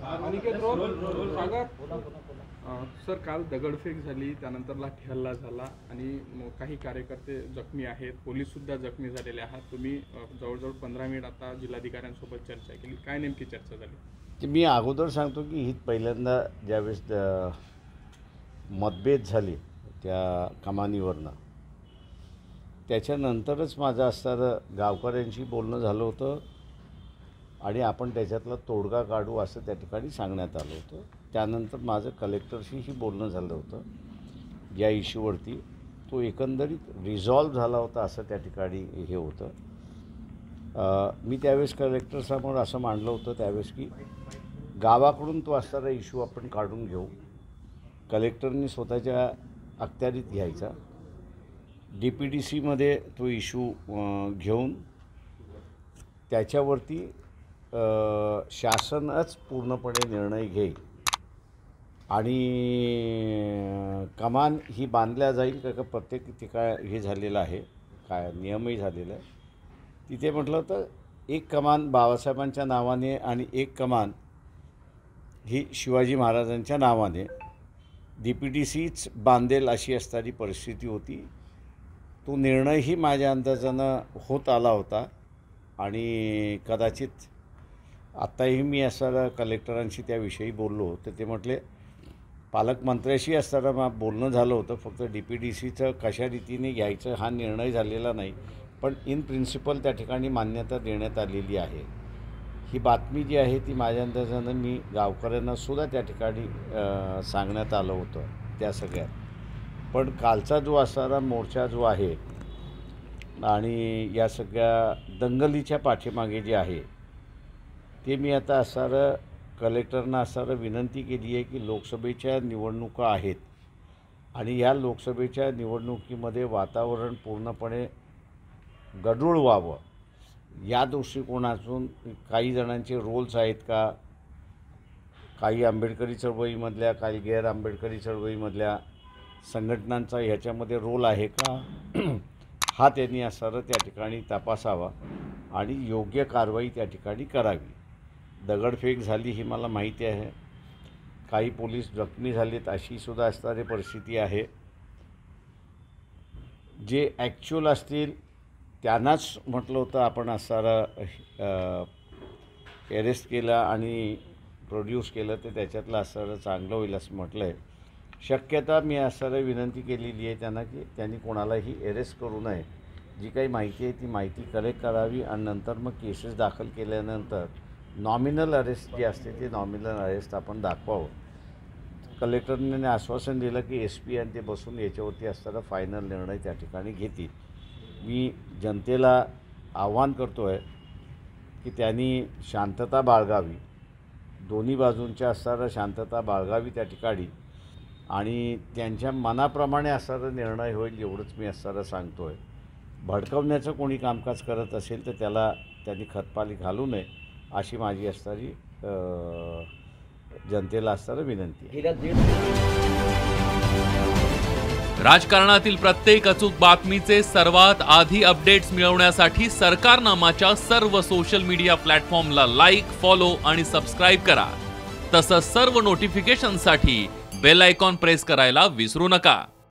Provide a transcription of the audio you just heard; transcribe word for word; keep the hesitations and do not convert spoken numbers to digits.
Aniket role सागर sir, काल दगडफेक झाली, त्यानंतर लाठी हल्ला झाला आणि काही कार्यकर्ते जखमी आहेत, पोलीस सुद्धा जखमी झालेले आहात. तुम्ही जवळजवळ पंधरा मिनिट आता जिल्हाधिकाऱ्यांसोबत चर्चा केली, काय नेमकी चर्चा झाली? मी अगोदर सांगतो की ही पहिल्यांदा ज्यावेळेस मतभेद झाले त्या कमानीवरनं, त्याच्यानंतरच माझं असणारं गावकऱ्यांशी बोलणं झालं होतं आणि आपण त्याच्यातला तोडगा काढू असं त्या ठिकाणी सांगण्यात आलं होतं. त्यानंतर माझं कलेक्टरशीही बोलणं झालं होतं या इश्यूवरती. तो एकंदरीत रिझॉल्व झाला होता असं त्या ठिकाणी हे होतं. मी त्यावेळेस कलेक्टरसमोर असं मांडलं होतं त्यावेळेस की गावाकडून तो असणारा इश्यू आपण काढून घेऊ, कलेक्टरनी स्वतःच्या अखत्यारीत घ्यायचा, डी पी डी सीमध्ये तो इश्यू घेऊन त्याच्यावरती शासनच पूर्णपणे निर्णय घेईल आणि कमान ही बांधल्या जाईल का का प्रत्येक ठिकाण हे झालेलं आहे, काय नियमही झालेला आहे. तिथे म्हटलं होतं एक कमान बाबासाहेबांच्या नावाने आणि एक कमान ही शिवाजी महाराजांच्या नावाने डी पी डी सीच बांधेल अशी असणारी परिस्थिती होती. तो निर्णयही माझ्या अंदाजानं होत आला होता आणि कदाचित आत्ताही मी असणारा कलेक्टरांशी त्याविषयी बोललो तर ते म्हटले पालकमंत्र्याशी असताना मग बोलणं झालं होतं, फक्त डी पी डी सीचं कशा रीतीने घ्यायचं हा निर्णय झालेला नाही, पण इन प्रिन्सिपल त्या ठिकाणी मान्यता देण्यात आलेली आहे. ही बातमी जी आहे ती माझ्या अंदाजानं मी गावकऱ्यांनासुद्धा त्या ठिकाणी सांगण्यात आलं होतं त्या सगळ्यात. पण कालचा जो असणारा मोर्चा जो आहे आणि या सगळ्या दंगलीच्या पाठीमागे जे आहे ते मी आता असणारं कलेक्टरना असणारं विनंती केली आहे की लोकसभेच्या निवडणुका आहेत आणि या लोकसभेच्या निवडणुकीमध्ये वातावरण पूर्णपणे गढूळ व्हावं या दृष्टिकोनातून काही जणांचे रोल्स आहेत का, काही आंबेडकरी चळवळीमधल्या, काही गैर आंबेडकरी चळवळीमधल्या संघटनांचा ह्याच्यामध्ये रोल आहे का, हा त्यांनी असणारं त्या ठिकाणी तपासावा आणि योग्य कारवाई त्या ठिकाणी करावी. दगडफेक झाली ही मला माहिती आहे, काही पोलीस जखमी झालेत अशी सुद्धा असणारी परिस्थिती आहे. जे ॲक्च्युअल असतील त्यांनाच म्हटलं होतं आपण असणारं अरेस्ट केलं आणि प्रोड्यूस केलं तर त्याच्यातलं असणारं चांगलं होईल असं म्हटलं आहे. शक्यता मी असणारं विनंती केलेली आहे त्यांना की त्यांनी कोणालाही अरेस्ट करू नये, जी काही माहिती आहे ती माहिती कलेक्ट करावी आणि नंतर मग केसेस दाखल केल्यानंतर नॉमिनल अरेस्ट जे असते ते नॉमिनल अरेस्ट आपण दाखवावं. कलेक्टरने आश्वासन दिलं की एस पी आणि ते बसून याच्यावरती असताना फायनल निर्णय त्या ठिकाणी घेतील. मी जनतेला आव्हान करतो आहे की त्यांनी शांतता बाळगावी, दोन्ही बाजूंच्या असणारा शांतता बाळगावी त्या ठिकाणी आणि त्यांच्या मनाप्रमाणे असणारा निर्णय होईल एवढंच मी असणारं सांगतो आहे. भडकवण्याचं कोणी कामकाज करत असेल तर त्याला त्यांनी खतपाणी घालू नये अशी माझी असणारी जनतेला असणारी विनंती आहे. राजकारणातील प्रत्येक अचूक बातमीचे सर्वात आधी अपडेट्स मिळवण्यासाठी सरकारनामाच्या सर्व सोशल मीडिया प्लॅटफॉर्मला लाईक, फॉलो आणि सबस्क्राईब करा. तसंच सर्व नोटिफिकेशनसाठी बेल आयकॉन प्रेस करायला विसरू नका.